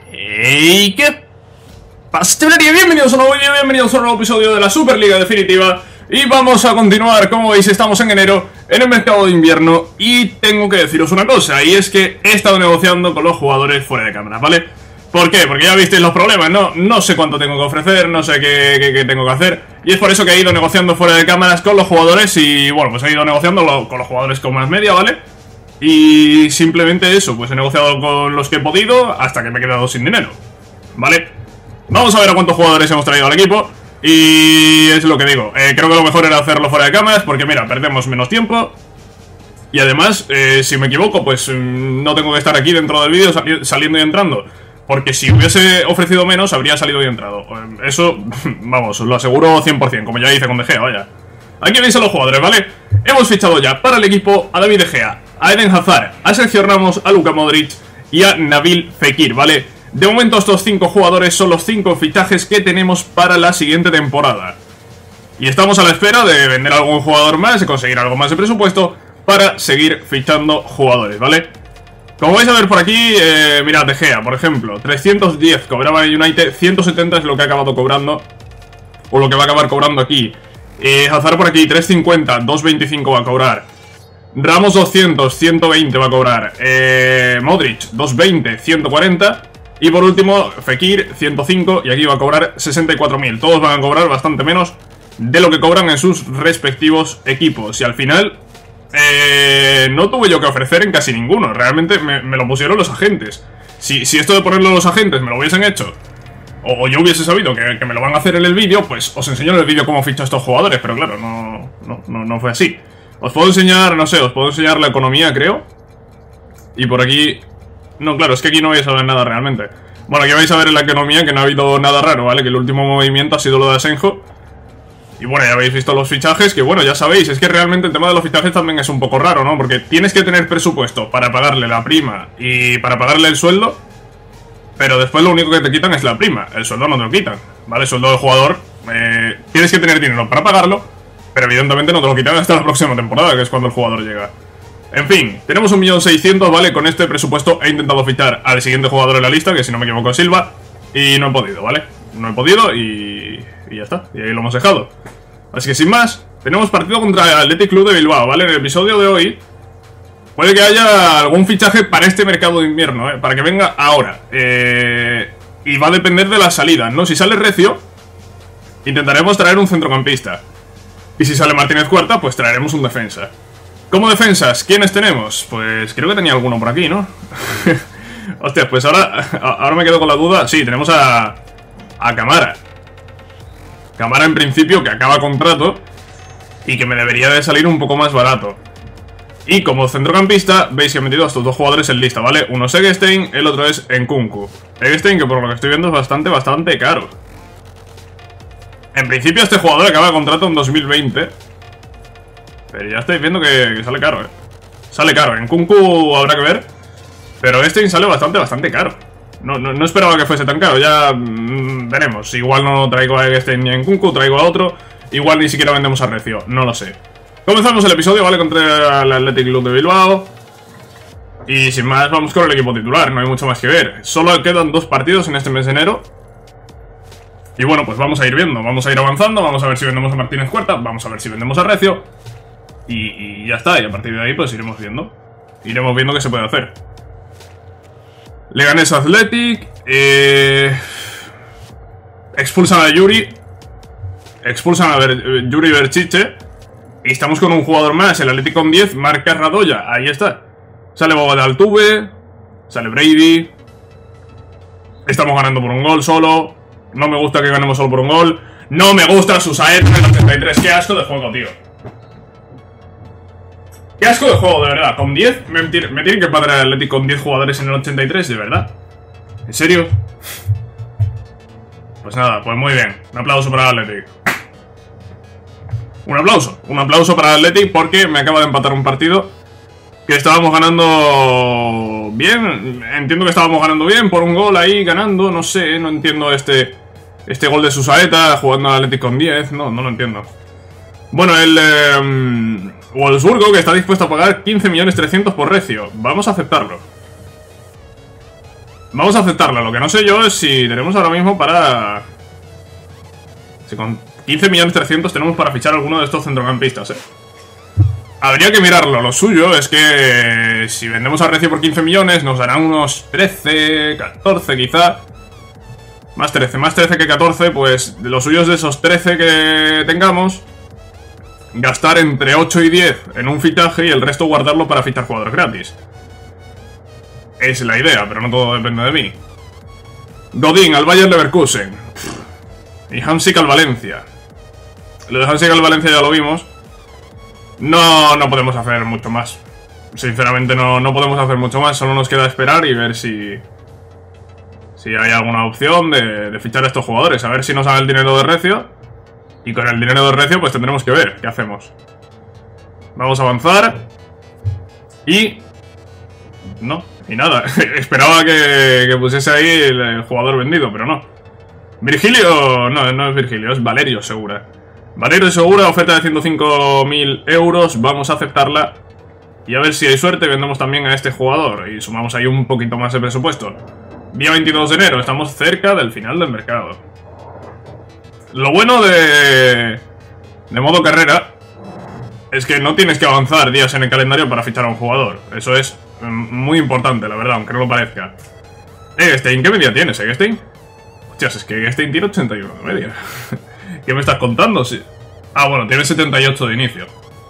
¡Hey! ¿Qué pastelería? Bienvenidos a un nuevo vídeo, bienvenidos a un nuevo episodio de la Superliga Definitiva. Y vamos a continuar, como veis estamos en enero, en el mercado de invierno. Y tengo que deciros una cosa, y es que he estado negociando con los jugadores fuera de cámara, ¿vale? ¿Por qué? Porque ya visteis los problemas, no sé cuánto tengo que ofrecer, no sé qué tengo que hacer. Y es por eso que he ido negociando fuera de cámaras con los jugadores. Y bueno, pues he ido negociando con los jugadores con más media, ¿vale? Y simplemente eso, pues he negociado con los que he podido hasta que me he quedado sin dinero, ¿vale? Vamos a ver a cuántos jugadores hemos traído al equipo. Y es lo que digo, creo que lo mejor era hacerlo fuera de cámaras, porque mira, perdemos menos tiempo. Y además, si me equivoco, pues no tengo que estar aquí dentro del vídeo saliendo y entrando, porque si hubiese ofrecido menos, habría salido y entrado. Eso, vamos, os lo aseguro 100%, como ya hice con De Gea, vaya. Aquí veis a los jugadores, ¿vale? Hemos fichado ya para el equipo a David De Gea, a Eden Hazard, a Sergio Ramos, a Luka Modric y a Nabil Fekir, ¿vale? De momento estos 5 jugadores son los 5 fichajes que tenemos para la siguiente temporada. Y estamos a la espera de vender a algún jugador más y conseguir algo más de presupuesto para seguir fichando jugadores, ¿vale? Como vais a ver por aquí, mirad, De Gea, por ejemplo, 310 cobraba en United, 170 es lo que ha acabado cobrando, o lo que va a acabar cobrando aquí. Hazard por aquí, 350, 225 va a cobrar. Ramos 200, 120 va a cobrar. Modric 220, 140. Y por último, Fekir 105 y aquí va a cobrar 64.000. Todos van a cobrar bastante menos de lo que cobran en sus respectivos equipos. Y al final no tuve yo que ofrecer en casi ninguno. Realmente me lo pusieron los agentes. Si esto de ponerlo los agentes me lo hubiesen hecho, o yo hubiese sabido que me lo van a hacer en el vídeo, pues os enseño en el vídeo cómo ficho a estos jugadores. Pero claro, no fue así. Os puedo enseñar, no sé, os puedo enseñar la economía, creo. Y por aquí... No, claro, es que aquí no vais a ver nada realmente. Bueno, aquí vais a ver en la economía que no ha habido nada raro, ¿vale? Que el último movimiento ha sido lo de Asenjo. Y bueno, ya habéis visto los fichajes, que bueno, ya sabéis, es que realmente el tema de los fichajes también es un poco raro, ¿no? Porque tienes que tener presupuesto para pagarle la prima y para pagarle el sueldo, pero después lo único que te quitan es la prima, el sueldo no te lo quitan, ¿vale? El sueldo del jugador, tienes que tener dinero para pagarlo, pero evidentemente no te lo quitan hasta la próxima temporada, que es cuando el jugador llega. En fin, tenemos 1.600.000, ¿vale? Con este presupuesto he intentado fichar al siguiente jugador en la lista, que si no me equivoco es Silva, y no he podido, ¿vale? No he podido y ya está, y ahí lo hemos dejado. Así que sin más, tenemos partido contra el Athletic Club de Bilbao, ¿vale? En el episodio de hoy puede que haya algún fichaje para este mercado de invierno, para que venga ahora. Y va a depender de las salidas, ¿no? Si sale Recio, intentaremos traer un centrocampista. Y si sale Martínez Cuarta, pues traeremos un defensa. Como defensas, ¿quiénes tenemos? Pues creo que tenía alguno por aquí, ¿no? Hostia, pues ahora me quedo con la duda. Sí, tenemos a Camara. Camara en principio que acaba contrato y que me debería de salir un poco más barato. Y como centrocampista, veis que he metido a estos dos jugadores en lista, ¿vale? Uno es Eggestein, el otro es Nkunku. Eggestein, que por lo que estoy viendo es bastante caro. En principio este jugador acaba contrato en 2020. Pero ya estáis viendo que sale caro, Sale caro, Nkunku habrá que ver. Pero Eggestein sale bastante caro. No esperaba que fuese tan caro, ya veremos. Igual no traigo a Eggestein ni a Nkunku, traigo a otro. Igual ni siquiera vendemos a Recio, no lo sé. Comenzamos el episodio, ¿vale? Contra el Athletic Club de Bilbao. Y sin más, vamos con el equipo titular, no hay mucho más que ver. Solo quedan 2 partidos en este mes de enero. Y bueno, pues vamos a ir viendo, vamos a ir avanzando. Vamos a ver si vendemos a Martínez Cuarta, vamos a ver si vendemos a Recio. Y ya está, y a partir de ahí pues iremos viendo. Iremos viendo qué se puede hacer. Leganés Athletic. Expulsan a Yuri. Expulsan a Yuri Berchiche. Y estamos con un jugador más, el Athletic con 10, marca Radoya, ahí está. Sale Bogotá Altuve, sale Brady. Estamos ganando por un gol solo. No me gusta que ganemos solo por un gol. No me gusta Susaeta en el 83, qué asco de juego, tío. Qué asco de juego, de verdad. Con 10, me tienen que pagar el Athletic con 10 jugadores en el 83, de verdad. ¿En serio? Pues nada, pues muy bien. Un aplauso para el Athletic. Un aplauso para el Athletic porque me acaba de empatar un partido que estábamos ganando bien. Entiendo que estábamos ganando bien por un gol ahí, ganando, no sé, no entiendo este gol de Susaeta jugando al Athletic con 10, no lo entiendo. Bueno, el Wolfsburgo, que está dispuesto a pagar 15.300.000 por Recio. Vamos a aceptarlo. Vamos a aceptarla. Lo que no sé yo es si tenemos ahora mismo para... Si con 15.300.000 tenemos para fichar alguno de estos centrocampistas, Habría que mirarlo. Lo suyo es que si vendemos a Recio por 15 millones nos darán unos 13, 14 quizá. Más 13 que 14, pues lo suyo es de esos 13 que tengamos gastar entre 8 y 10 en un fichaje y el resto guardarlo para fichar jugadores gratis. Es la idea, pero no todo depende de mí. Godín al Bayer Leverkusen. Y Hamsik al Valencia. Lo de Hamsik al Valencia ya lo vimos. No podemos hacer mucho más. Sinceramente no podemos hacer mucho más. Solo nos queda esperar y ver si hay alguna opción de fichar a estos jugadores. A ver si nos sale el dinero de Recio. Y con el dinero de Recio pues tendremos que ver qué hacemos. Vamos a avanzar. Y... no, y nada. Esperaba que pusiese ahí el jugador vendido, pero no. Virgilio... no es Virgilio, es Valerio Segura. Valerio Segura, oferta de 105.000 euros. Vamos a aceptarla. Y a ver si hay suerte, vendemos también a este jugador. Y sumamos ahí un poquito más de presupuesto. Día 22 de enero, estamos cerca del final del mercado. Lo bueno de modo carrera es que no tienes que avanzar días en el calendario para fichar a un jugador. Eso es muy importante, la verdad, aunque no lo parezca. Stein, ¿qué media tienes, Stein? Hostias, es que Stein tiene 81 de media. ¿Qué me estás contando? Sí. Ah, bueno, tiene 78 de inicio.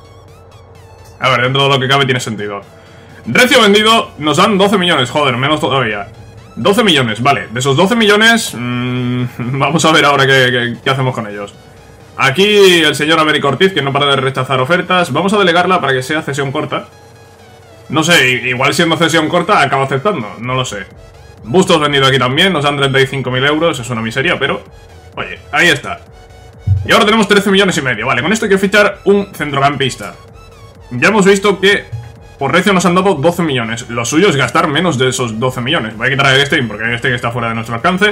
A ver, dentro de lo que cabe tiene sentido. Recio vendido, nos dan 12 millones, joder, menos todavía. 12 millones, vale. De esos 12 millones, vamos a ver ahora qué hacemos con ellos. Aquí el señor Américo Ortiz, que no para de rechazar ofertas. Vamos a delegarla para que sea cesión corta. No sé, igual siendo cesión corta acaba aceptando, no lo sé. Bustos vendido aquí también, nos dan 35.000 euros, es una miseria, pero... oye, ahí está. Y ahora tenemos 13 millones y medio, vale, con esto hay que fichar un centrocampista. Ya hemos visto que por Recio nos han dado 12 millones. Lo suyo es gastar menos de esos 12 millones. Voy a quitar a Stein porque Stein está fuera de nuestro alcance.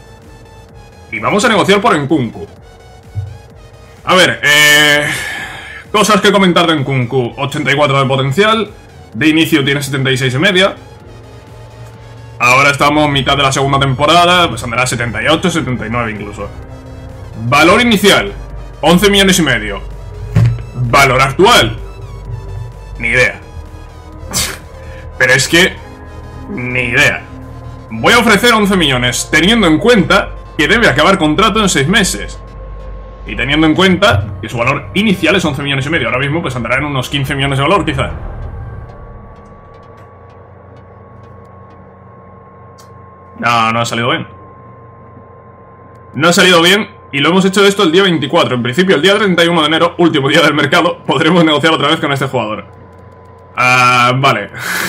Y vamos a negociar por Nkunku. A ver, cosas que comentar de Nkunku. 84 de potencial. De inicio tiene 76 y media. Ahora estamos mitad de la segunda temporada. Pues andará 78, 79 incluso. Valor inicial 11 millones y medio. Valor actual ni idea. Pero es que... ni idea. Voy a ofrecer 11 millones, teniendo en cuenta que debe acabar contrato en 6 meses. Y teniendo en cuenta que su valor inicial es 11 millones y medio. Ahora mismo pues andará en unos 15 millones de valor, quizá. No ha salido bien. No ha salido bien y lo hemos hecho esto el día 24. En principio el día 31 de enero, último día del mercado, podremos negociar otra vez con este jugador. Vale.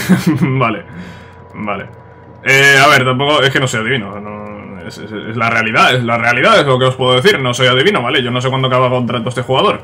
Vale. A ver, tampoco... es que no soy adivino. Es la realidad, es lo que os puedo decir. No soy adivino, ¿vale? Yo no sé cuándo acaba contrato este jugador.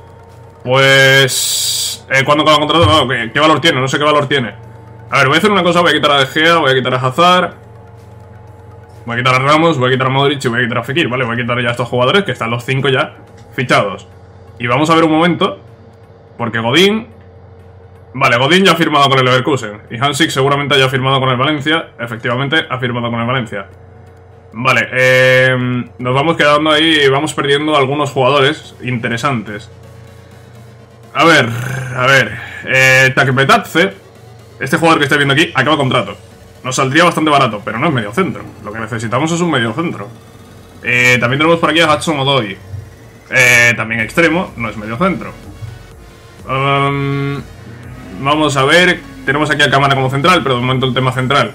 Pues... ¿cuándo acaba contrato? No, ¿qué valor tiene? No sé qué valor tiene. A ver, voy a hacer una cosa. Voy a quitar a De Gea, voy a quitar a Hazard, voy a quitar a Ramos, voy a quitar a Modric y voy a quitar a Fekir, ¿vale? Voy a quitar ya a estos jugadores que están los 5 ya fichados. Y vamos a ver un momento, porque Godín... vale, Godín ya ha firmado con el Leverkusen. Y Hamsik seguramente haya firmado con el Valencia. Efectivamente, ha firmado con el Valencia. Vale, nos vamos quedando ahí y vamos perdiendo algunos jugadores interesantes. A ver... Takepetadze, este jugador que estáis viendo aquí, acaba contrato. Nos saldría bastante barato, pero no es medio centro. Lo que necesitamos es un medio centro. También tenemos por aquí a Hudson Odoi. También extremo, no es medio centro. Vamos a ver. Tenemos aquí a Kamara como central, pero de momento el tema central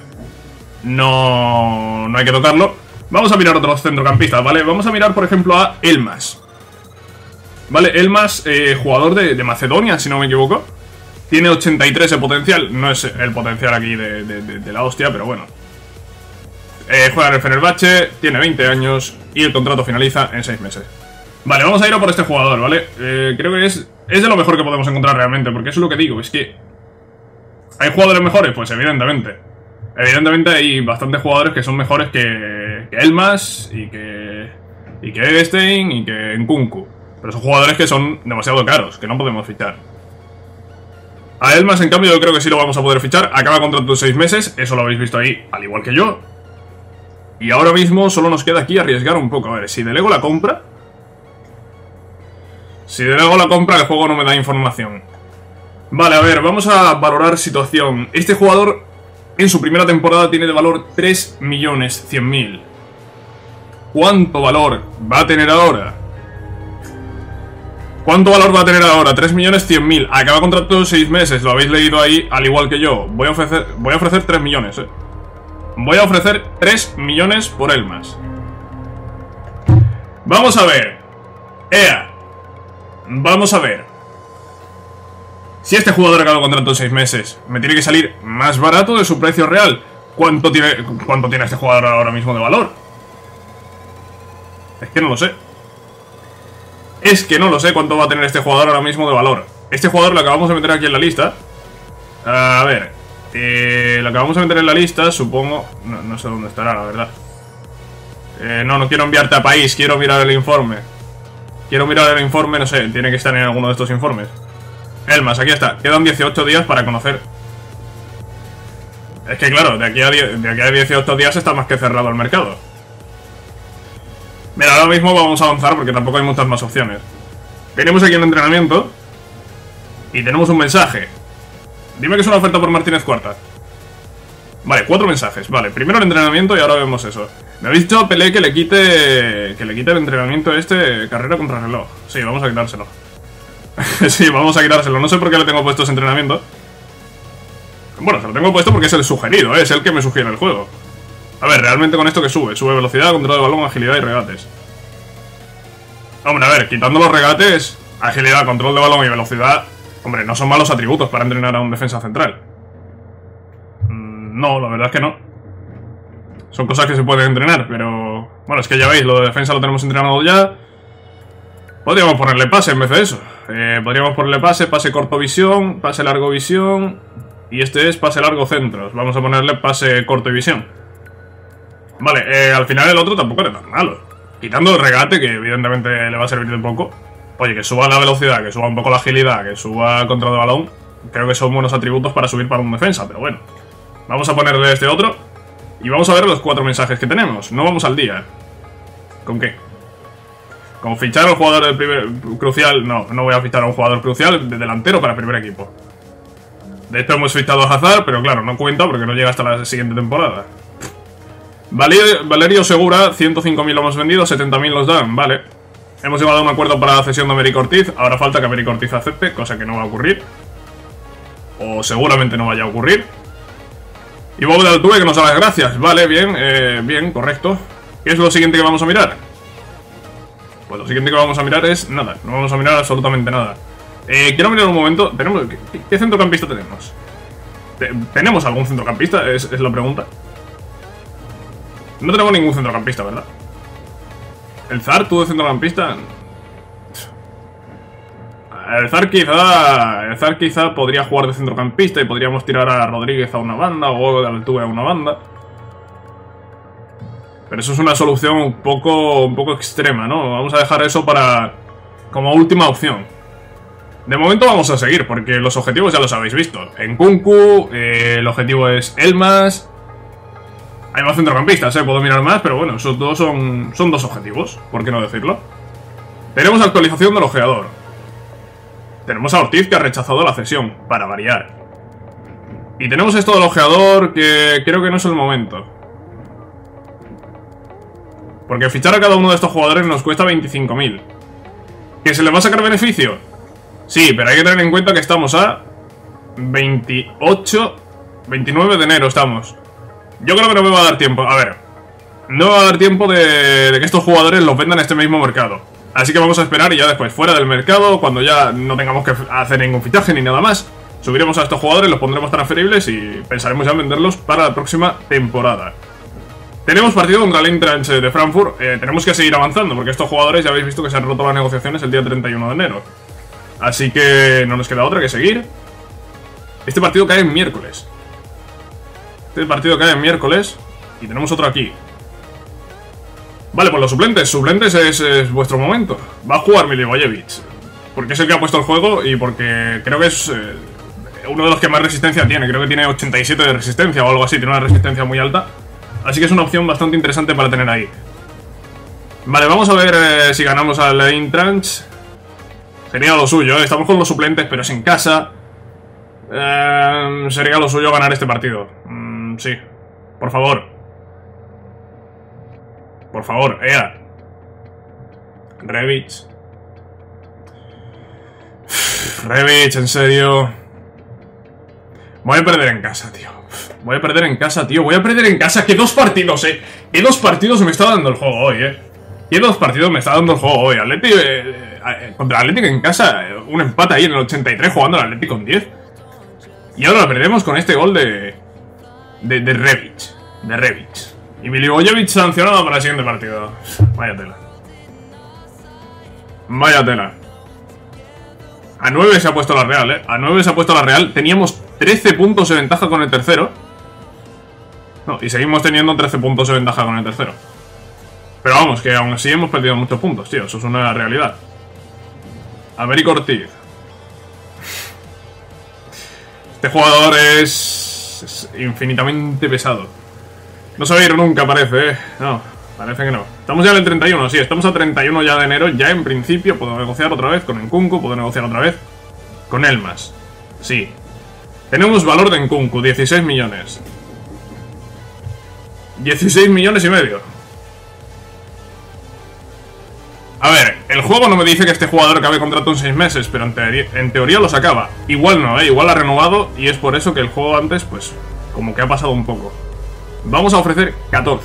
no hay que tocarlo. Vamos a mirar otros centrocampistas, ¿vale? Vamos a mirar, por ejemplo, a Elmas. Vale, Elmas, jugador de Macedonia, si no me equivoco. Tiene 83 de potencial. No es el potencial aquí de la hostia, pero bueno. Juega en el Fenerbahce, tiene 20 años y el contrato finaliza en 6 meses. Vale, vamos a ir a por este jugador, ¿vale? Creo que es de lo mejor que podemos encontrar realmente, porque eso es lo que digo, es que... ¿hay jugadores mejores? Pues evidentemente. Evidentemente hay bastantes jugadores que son mejores que Elmas y que Stein y que Nkunku. Pero son jugadores que son demasiado caros, que no podemos fichar. A Elmas, en cambio, yo creo que sí lo vamos a poder fichar. Acaba contrato de 6 meses, eso lo habéis visto ahí, al igual que yo. Y ahora mismo solo nos queda aquí arriesgar un poco. A ver, si delego la compra... Si delego la compra, el juego no me da información. Vale, a ver, vamos a valorar situación. Este jugador en su primera temporada tiene de valor 3.100.000. ¿Cuánto valor va a tener ahora? ¿Cuánto valor va a tener ahora? 3.100.000. Acaba contrato de 6 meses, lo habéis leído ahí, al igual que yo. Voy a ofrecer 3 millones, Voy a ofrecer 3 millones por él más. Vamos a ver. Vamos a ver. Si este jugador acaba contrato en 6 meses, me tiene que salir más barato de su precio real. ¿Cuánto tiene este jugador ahora mismo de valor? Es que no lo sé. Es que no lo sé cuánto va a tener este jugador ahora mismo de valor. Este jugador lo acabamos de meter aquí en la lista. A ver, lo acabamos de meter en la lista, supongo. No sé dónde estará, la verdad. No quiero enviarte a país, quiero mirar el informe. No sé, tiene que estar en alguno de estos informes. Elmas, aquí está. Quedan 18 días para conocer. Es que claro, de aquí a 18 días está más que cerrado el mercado. Mira, ahora mismo vamos a avanzar porque tampoco hay muchas más opciones. Venimos aquí en entrenamiento y tenemos un mensaje. Dime que es una oferta por Martínez Cuarta. Vale, 4 mensajes. Vale, primero el entrenamiento y ahora vemos eso. Me habéis dicho a Pelé que le quite el entrenamiento carrera contra reloj. Sí, vamos a quitárselo. Sí, vamos a quitárselo. No sé por qué le tengo puesto ese entrenamiento. Bueno, se lo tengo puesto porque es el sugerido, es el que me sugiere el juego. A ver, realmente con esto que sube velocidad, control de balón, agilidad y regates. Hombre, a ver, quitando los regates, agilidad, control de balón y velocidad, hombre, no son malos atributos para entrenar a un defensa central. No, la verdad es que no. Son cosas que se pueden entrenar, pero... Bueno, es que ya veis, lo de defensa lo tenemos entrenado ya. Podríamos ponerle pase en vez de eso. Podríamos ponerle pase corto visión, pase largo visión. Y este es pase largo centros. Vamos a ponerle pase corto y visión. Vale, al final el otro tampoco era tan malo. Quitando el regate, que evidentemente le va a servir de poco. Oye, que suba la velocidad, que suba un poco la agilidad, que suba control de balón. Creo que son buenos atributos para subir para un defensa, pero bueno. Vamos a ponerle este otro. Y vamos a ver los 4 mensajes que tenemos. No vamos al día. ¿Con qué? Con fichar a un jugador del primer crucial. No voy a fichar a un jugador crucial de delantero para el primer equipo. De hecho hemos fichado a Hazard, pero claro, no cuenta porque no llega hasta la siguiente temporada. Valerio Segura, 105.000 lo hemos vendido, 70.000 los dan, vale. Hemos llegado a un acuerdo para la cesión de Américo Ortiz. Ahora falta que Américo Ortiz acepte, cosa que no va a ocurrir. O seguramente no vaya a ocurrir. Y Bob de Altuve que nos da las gracias. Vale, bien, correcto. ¿Qué es lo siguiente que vamos a mirar? Pues lo siguiente que vamos a mirar es nada. No vamos a mirar absolutamente nada. Quiero mirar un momento. ¿Qué centrocampista tenemos? ¿Tenemos algún centrocampista? Es la pregunta. No tenemos ningún centrocampista, ¿verdad? ¿El Zar tuvo centrocampista? El Zar quizá podría jugar de centrocampista y podríamos tirar a Rodríguez a una banda o de Altuve a una banda. Pero eso es una solución un poco extrema, ¿no? Vamos a dejar eso como última opción. De momento vamos a seguir, porque los objetivos ya los habéis visto. En Nkunku, el objetivo es Elmas. Hay más centrocampistas, puedo mirar más, pero bueno, esos dos son 2 objetivos, ¿por qué no decirlo? Tenemos actualización del ojeador. Tenemos a Ortiz que ha rechazado la cesión, para variar. Y tenemos esto del ojeador que creo que no es el momento. Porque fichar a cada uno de estos jugadores nos cuesta 25.000. ¿Que se le va a sacar beneficio? Sí, pero hay que tener en cuenta que estamos a 29 de enero estamos. Yo creo que no me va a dar tiempo. A ver, no me va a dar tiempo de que estos jugadores los vendan en este mismo mercado. Así que vamos a esperar y ya después, fuera del mercado, cuando ya no tengamos que hacer ningún fichaje ni nada más, subiremos a estos jugadores, los pondremos transferibles y pensaremos ya en venderlos para la próxima temporada. Tenemos partido contra el Eintracht de Frankfurt. Tenemos que seguir avanzando porque estos jugadores ya habéis visto que se han roto las negociaciones el día 31 de enero. Así que no nos queda otra que seguir. Este partido cae en miércoles. Y tenemos otro aquí. Vale, pues los suplentes. Suplentes es vuestro momento. Va a jugar Milivojevic, porque es el que ha puesto el juego y porque creo que es uno de los que más resistencia tiene. Creo que tiene 87 de resistencia o algo así. Tiene una resistencia muy alta. Así que es una opción bastante interesante para tener ahí. Vale, vamos a ver si ganamos al Eintracht. Sería lo suyo, estamos con los suplentes, pero es en casa. Sería lo suyo ganar este partido. Sí, por favor. Por favor, Ea. Rebic, en serio. Voy a perder en casa, tío. Voy a perder en casa, tío. Voy a perder en casa. ¿Qué dos partidos, ¿Qué dos partidos me está dando el juego hoy, ¿Qué dos partidos me está dando el juego hoy? Atlético, contra el Atlético en casa. Un empate ahí en el 83 jugando al Atlético con 10. Y ahora lo perdemos con este gol de Rebic. De Rebic. Y Milivojevic sancionado para el siguiente partido. Vaya tela. Vaya tela. A 9 se ha puesto la Real, A 9 se ha puesto la Real. Teníamos 13 puntos de ventaja con el tercero. No, y seguimos teniendo 13 puntos de ventaja con el tercero. Pero vamos, que aún así hemos perdido muchos puntos, tío. Eso es una realidad. Américo Ortiz. Este jugador es infinitamente pesado. No se va a ir nunca, parece, No, parece que no. Estamos ya en el 31, sí, estamos a 31 ya de enero. Ya en principio puedo negociar otra vez con Nkunku, puedo negociar otra vez con Elmas. Sí. Tenemos valor de Nkunku, 16 millones. 16 millones y medio. A ver, el juego no me dice que este jugador acabe contrato en 6 meses, pero en teoría los acaba. Igual no, igual ha renovado y es por eso que el juego antes, pues, como que ha pasado un poco. Vamos a ofrecer 14.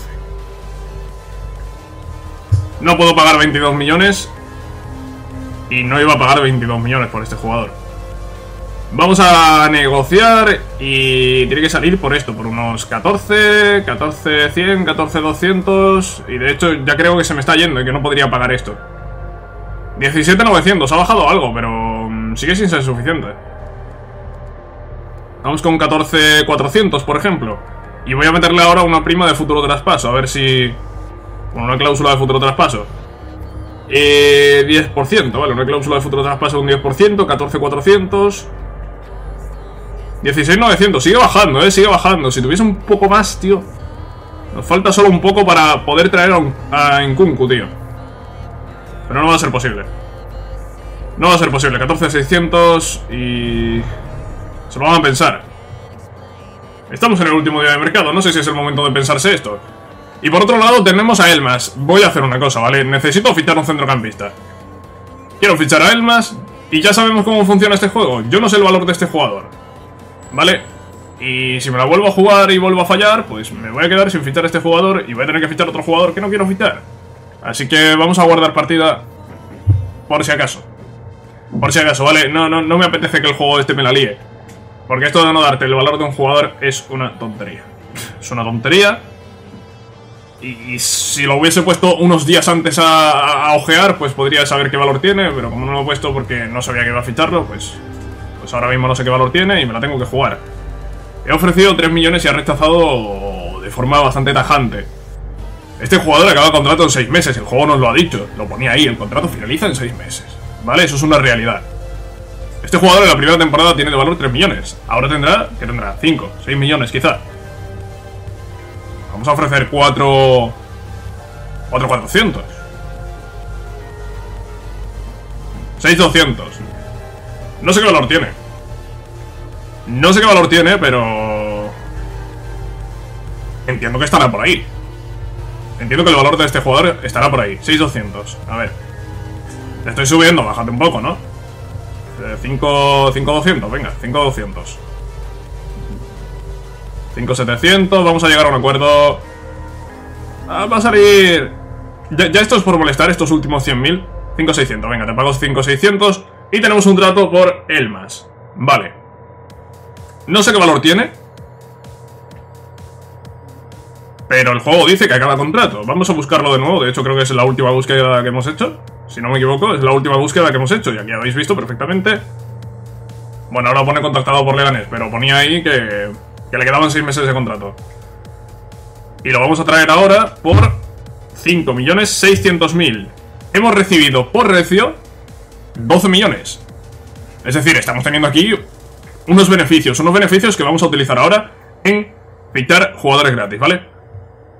No puedo pagar 22 millones y no iba a pagar 22 millones por este jugador. Vamos a negociar y tiene que salir por esto, por unos 14, 14 100, 14 200 y de hecho ya creo que se me está yendo y que no podría pagar esto. 17 900, ha bajado algo, pero sigue sin ser suficiente. Vamos con 14 400, por ejemplo. Y voy a meterle ahora una prima de futuro traspaso, a ver si... Bueno, una cláusula de futuro traspaso. 10%, vale, una cláusula de futuro traspaso de un 10%, 14 400... 16.900, sigue bajando, sigue bajando. Si tuviese un poco más, tío. Nos falta solo un poco para poder traer a Nkunku, tío. Pero no va a ser posible. No va a ser posible, 14.600 y... Se lo van a pensar. Estamos en el último día de mercado, no sé si es el momento de pensarse esto. Y por otro lado tenemos a Elmas. Voy a hacer una cosa, ¿vale? Necesito fichar un centrocampista. Quiero fichar a Elmas y ya sabemos cómo funciona este juego. Yo no sé el valor de este jugador, ¿vale? Y si me la vuelvo a jugar y vuelvo a fallar, pues me voy a quedar sin fichar a este jugador y voy a tener que fichar otro jugador que no quiero fichar. Así que vamos a guardar partida por si acaso. Por si acaso, ¿vale? No me apetece que el juego este me la líe. Porque esto de no darte el valor de un jugador es una tontería. Es una tontería. Y si lo hubiese puesto unos días antes a ojear, pues podría saber qué valor tiene. Pero como no lo he puesto porque no sabía que iba a ficharlo, pues ahora mismo no sé qué valor tiene y me la tengo que jugar. He ofrecido 3 millones y ha rechazado de forma bastante tajante. Este jugador acaba contrato en 6 meses, el juego nos lo ha dicho. Lo ponía ahí, el contrato finaliza en 6 meses. ¿Vale? Eso es una realidad. Este jugador en la primera temporada tiene de valor 3 millones. Ahora tendrá, ¿qué tendrá? 5, 6 millones quizá. Vamos a ofrecer 4.400. 6.200. No sé qué valor tiene. No sé qué valor tiene, pero... entiendo que estará por ahí. Entiendo que el valor de este jugador estará por ahí. 6.200. A ver. Le estoy subiendo, bájate un poco, ¿no? 5.200, venga, 5.200. 5.700, vamos a llegar a un acuerdo. Va a salir... Ya esto es por molestar, estos últimos 100.000. 5.600, venga, te pago 5.600. Y tenemos un trato por Elmas. Vale. No sé qué valor tiene, pero el juego dice que acaba contrato. Vamos a buscarlo de nuevo, de hecho creo que es la última búsqueda que hemos hecho. Si no me equivoco, es la última búsqueda que hemos hecho. Y aquí habéis visto perfectamente. Bueno, ahora pone contactado por Leganés, pero ponía ahí que le quedaban 6 meses de contrato. Y lo vamos a traer ahora por 5.600.000. Hemos recibido por recio 12 millones. Es decir, estamos teniendo aquí unos beneficios que vamos a utilizar ahora en fichar jugadores gratis, ¿vale?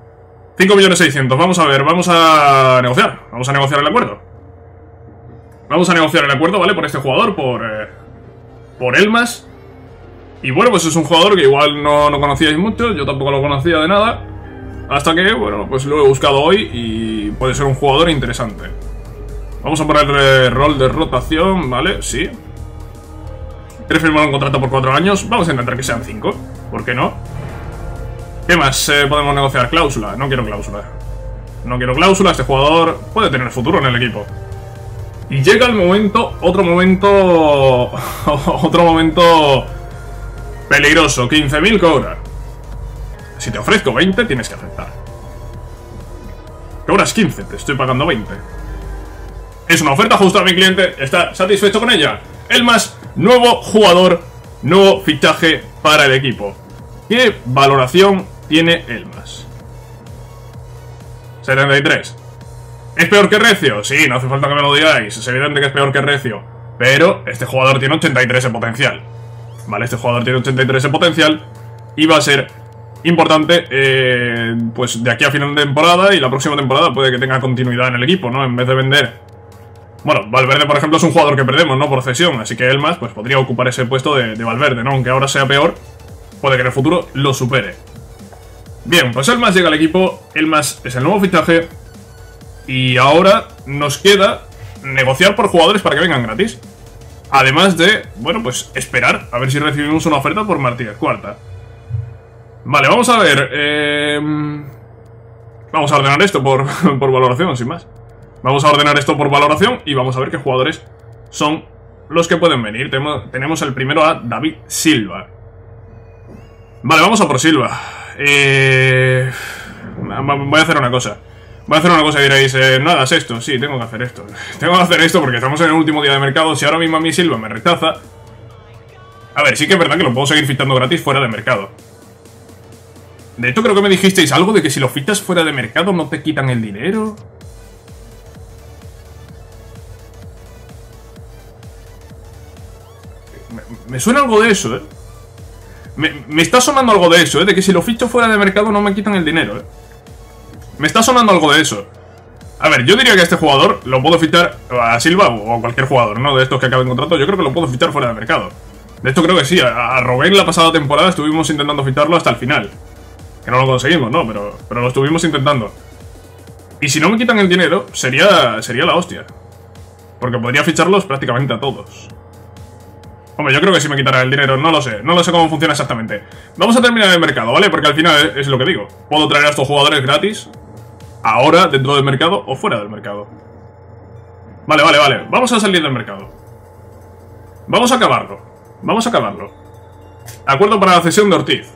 5.600.000. Vamos a ver, vamos a negociar. Vamos a negociar el acuerdo. Vamos a negociar el acuerdo, ¿vale? Por este jugador, por Elmas. Y bueno, pues es un jugador que igual no conocíais mucho. Yo tampoco lo conocía de nada. Hasta que, bueno, pues lo he buscado hoy y puede ser un jugador interesante. Vamos a ponerle rol de rotación, ¿vale? Sí. ¿Quieres firmar un contrato por 4 años? Vamos a intentar que sean 5. ¿Por qué no? ¿Qué más podemos negociar? Cláusula. No quiero cláusula. No quiero cláusula. Este jugador puede tener futuro en el equipo. Y llega el momento, otro momento peligroso. 15.000 cobra. Si te ofrezco 20, tienes que aceptar. Cobras 15, te estoy pagando 20. Es una oferta justa a mi cliente. ¿Está satisfecho con ella? Elmas, nuevo jugador, nuevo fichaje para el equipo. ¿Qué valoración tiene Elmas? 73. ¿Es peor que Recio? Sí, no hace falta que me lo digáis. Es evidente que es peor que Recio. Pero este jugador tiene 83 en potencial. Vale, este jugador tiene 83 en potencial. Y va a ser importante, pues de aquí a final de temporada. Y la próxima temporada puede que tenga continuidad en el equipo, ¿no? En vez de vender... Bueno, Valverde, por ejemplo, es un jugador que perdemos, ¿no? Por cesión. Así que Elmas, pues podría ocupar ese puesto de Valverde, ¿no? Aunque ahora sea peor, puede que en el futuro lo supere. Bien, pues Elmas llega al equipo. Elmas es el nuevo fichaje. Y ahora nos queda negociar por jugadores para que vengan gratis. Además de, bueno, pues esperar a ver si recibimos una oferta por Martínez Cuarta. Vale, vamos a ver. Vamos a ordenar esto por valoración, sin más. Vamos a ordenar esto por valoración y vamos a ver qué jugadores son los que pueden venir. Tenemos el primero a David Silva. Vale, vamos a por Silva. Voy a hacer una cosa. Voy a hacer una cosa y diréis, no hagas esto. Sí, tengo que hacer esto. Tengo que hacer esto porque estamos en el último día de mercado. Si ahora mismo a mí Silva me rechaza... A ver, sí que es verdad que lo puedo seguir fichando gratis fuera de mercado. De hecho, creo que me dijisteis algo de que si lo fichas fuera de mercado no te quitan el dinero. Me suena algo de eso, Me está sonando algo de eso, de que si lo ficho fuera de mercado no me quitan el dinero, Me está sonando algo de eso. A ver, yo diría que a este jugador lo puedo fichar a Silva o a cualquier jugador, ¿no? De estos que acaben contrato, yo creo que lo puedo fichar fuera de mercado. De hecho, creo que sí. A Robben la pasada temporada estuvimos intentando ficharlo hasta el final. Que no lo conseguimos, ¿no? Pero lo estuvimos intentando. Y si no me quitan el dinero, sería la hostia. Porque podría ficharlos prácticamente a todos. Hombre, yo creo que si me quitará el dinero, no lo sé cómo funciona exactamente. Vamos a terminar el mercado, ¿vale? Porque al final es lo que digo. Puedo traer a estos jugadores gratis, ahora, dentro del mercado o fuera del mercado. Vale. Vamos a salir del mercado. Vamos a acabarlo. Acuerdo para la cesión de Ortiz.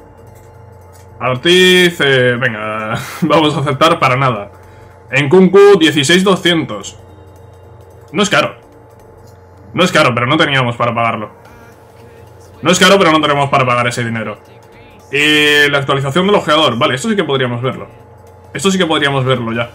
A Ortiz, venga, vamos a aceptar para nada. En Nkunku, 16.200. No es caro. No es caro, pero no teníamos para pagarlo. No es caro, pero no tenemos para pagar ese dinero. Y la actualización del ojeador. Vale, esto sí que podríamos verlo. Esto sí que podríamos verlo ya.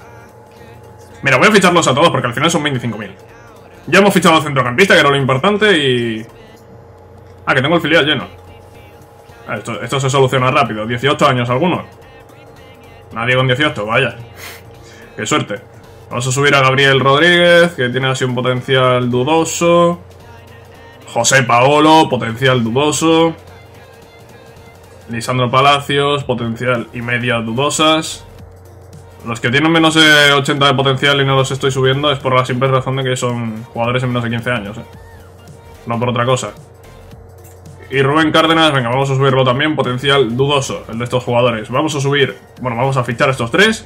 Mira, voy a ficharlos a todos porque al final son 25.000. Ya hemos fichado al centrocampista, que era lo importante, y... Ah, que tengo el filial lleno. Esto se soluciona rápido. 18 años algunos. Nadie con 18, vaya. Qué suerte. Vamos a subir a Gabriel Rodríguez, que tiene así un potencial dudoso. José Paolo, potencial dudoso. Lisandro Palacios, potencial y media dudosas. Los que tienen menos de 80 de potencial y no los estoy subiendo es por la simple razón de que son jugadores de menos de 15 años, no por otra cosa. Y Rubén Cárdenas, venga, vamos a subirlo también, potencial dudoso, el de estos jugadores. Vamos a subir, bueno, vamos a fichar a estos tres.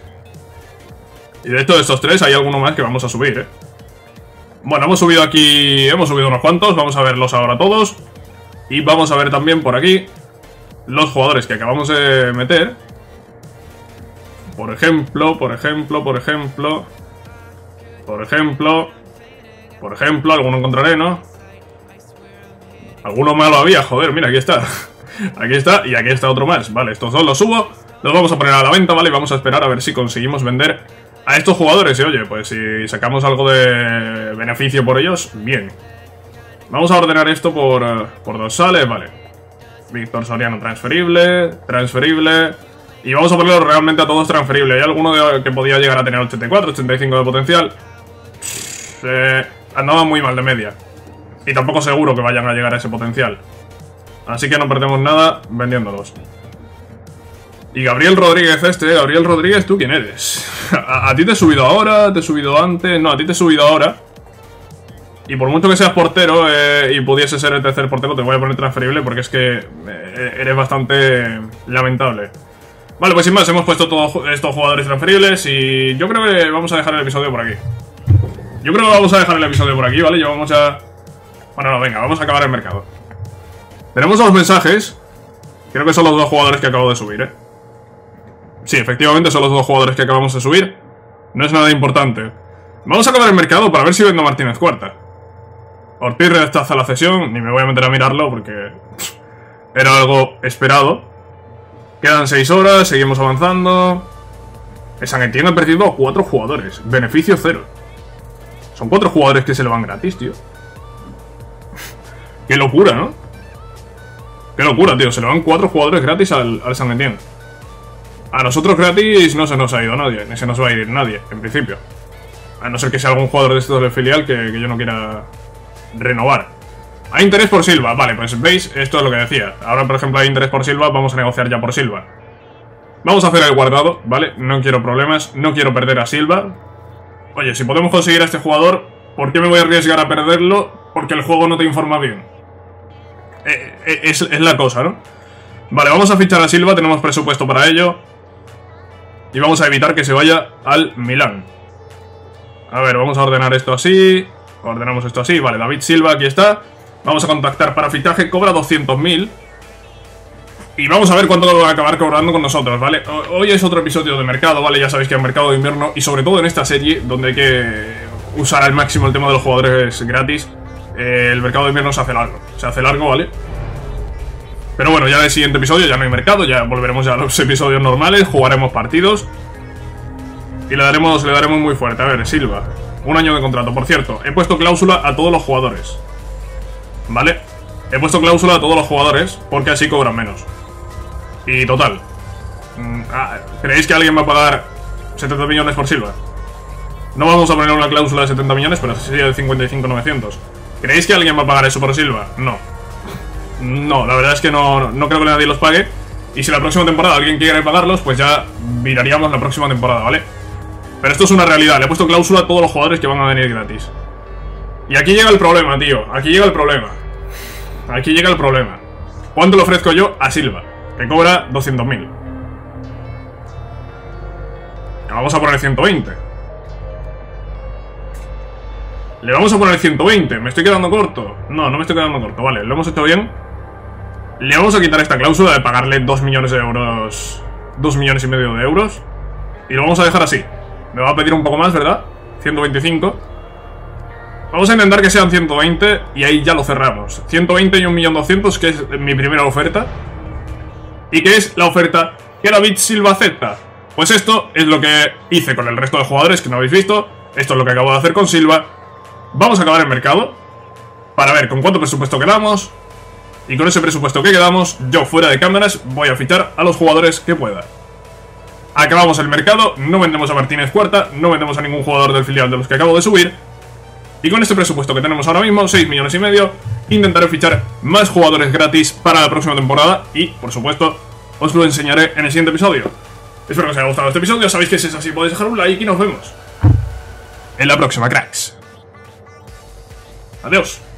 Y de hecho de estos tres hay alguno más que vamos a subir, Bueno, hemos subido aquí, hemos subido unos cuantos, vamos a verlos ahora todos. Y vamos a ver también por aquí los jugadores que acabamos de meter. Por ejemplo, alguno encontraré, ¿no? Alguno malo había, joder, mira, aquí está. Aquí está, y aquí está otro más. Vale, estos dos los subo, los vamos a poner a la venta, ¿vale? Y vamos a esperar a ver si conseguimos vender a estos jugadores. Y oye, pues si sacamos algo de beneficio por ellos, bien. Vamos a ordenar esto por dorsales, vale. Víctor Soriano transferible. Y vamos a ponerlo realmente a todos transferibles. Hay alguno que podía llegar a tener 84, 85 de potencial. Andaban muy mal de media. Y tampoco seguro que vayan a llegar a ese potencial. Así que no perdemos nada vendiéndolos. Y Gabriel Rodríguez Gabriel Rodríguez, ¿tú quién eres? ¿A ti te he subido ahora? ¿Te he subido antes? No, a ti te he subido ahora. Y por mucho que seas portero y pudiese ser el tercer portero, te voy a poner transferible porque es que eres bastante lamentable. Vale, pues sin más, hemos puesto todos estos jugadores transferibles y yo creo que vamos a dejar el episodio por aquí. ¿Vale? Llevamos ya... Bueno, no, venga, vamos a acabar el mercado. Tenemos dos mensajes. Creo que son los dos jugadores que acabo de subir, Sí, efectivamente son los dos jugadores que acabamos de subir. No es nada importante. Vamos a acabar el mercado para ver si vendo a Martínez Cuarta. Ortiz rechaza la cesión, ni me voy a meter a mirarlo porque era algo esperado. Quedan 6 horas, seguimos avanzando. San Etienne ha perdido a 4 jugadores, beneficio 0. Son 4 jugadores que se le van gratis, tío. Qué locura, ¿no? Qué locura, tío, se le van 4 jugadores gratis al San Etienne. A nosotros gratis no se nos ha ido nadie, ni se nos va a ir nadie, en principio. A no ser que sea algún jugador de estos del filial que yo no quiera renovar. Hay interés por Silva, vale, pues veis, esto es lo que decía. Ahora, por ejemplo, hay interés por Silva, vamos a negociar ya por Silva. Vamos a hacer el guardado, ¿vale? No quiero problemas, no quiero perder a Silva. Oye, si podemos conseguir a este jugador, ¿por qué me voy a arriesgar a perderlo? Porque el juego no te informa bien. Es la cosa, ¿no? Vale, vamos a fichar a Silva, tenemos presupuesto para ello. Y vamos a evitar que se vaya al Milán. A ver, vamos a ordenar esto así. Ordenamos esto así, vale, David Silva, aquí está. Vamos a contactar para fichaje, cobra 200.000. Y vamos a ver cuánto va a acabar cobrando con nosotros, ¿vale? Hoy es otro episodio de mercado, ¿vale? Ya sabéis que es mercado de invierno y sobre todo en esta serie, donde hay que usar al máximo el tema de los jugadores gratis, el mercado de invierno se hace largo. Se hace largo, ¿vale? Pero bueno, ya en el siguiente episodio ya no hay mercado, ya volveremos ya a los episodios normales, jugaremos partidos y le daremos muy fuerte. A ver, Silva, 1 año de contrato. Por cierto, he puesto cláusula a todos los jugadores, ¿vale? He puesto cláusula a todos los jugadores porque así cobran menos. Y total, ¿creéis que alguien va a pagar 70 millones por Silva? No vamos a poner una cláusula de 70 millones, pero sería de 55.900. ¿Creéis que alguien va a pagar eso por Silva? No. No, la verdad es que no creo que nadie los pague. Y si la próxima temporada alguien quiere pagarlos, pues ya miraríamos la próxima temporada, ¿vale? Pero esto es una realidad, le he puesto cláusula a todos los jugadores que van a venir gratis. Y aquí llega el problema, tío, aquí llega el problema. ¿Cuánto le ofrezco yo a Silva? Que cobra 200.000. Vamos a poner 120. Le vamos a poner 120. ¿Me estoy quedando corto? No, no me estoy quedando corto. Vale, lo hemos hecho bien. Le vamos a quitar esta cláusula de pagarle 2 millones de euros. 2 millones y medio de euros. Y lo vamos a dejar así. Me va a pedir un poco más, ¿verdad? 125. Vamos a intentar que sean 120 y ahí ya lo cerramos. 120 y 1.200.000, que es mi primera oferta. ¿Y qué es la oferta que David Silva acepta? Pues esto es lo que hice con el resto de jugadores que no habéis visto. Esto es lo que acabo de hacer con Silva. Vamos a acabar el mercado para ver con cuánto presupuesto quedamos. Y con ese presupuesto que quedamos, yo fuera de cámaras voy a fichar a los jugadores que pueda. Acabamos el mercado, no vendemos a Martínez Cuarta, no vendemos a ningún jugador del filial de los que acabo de subir. Y con este presupuesto que tenemos ahora mismo, 6 millones y medio, intentaré fichar más jugadores gratis para la próxima temporada. Y, por supuesto, os lo enseñaré en el siguiente episodio. Espero que os haya gustado este episodio, sabéis que si es así podéis dejar un like y nos vemos en la próxima, cracks. Adiós.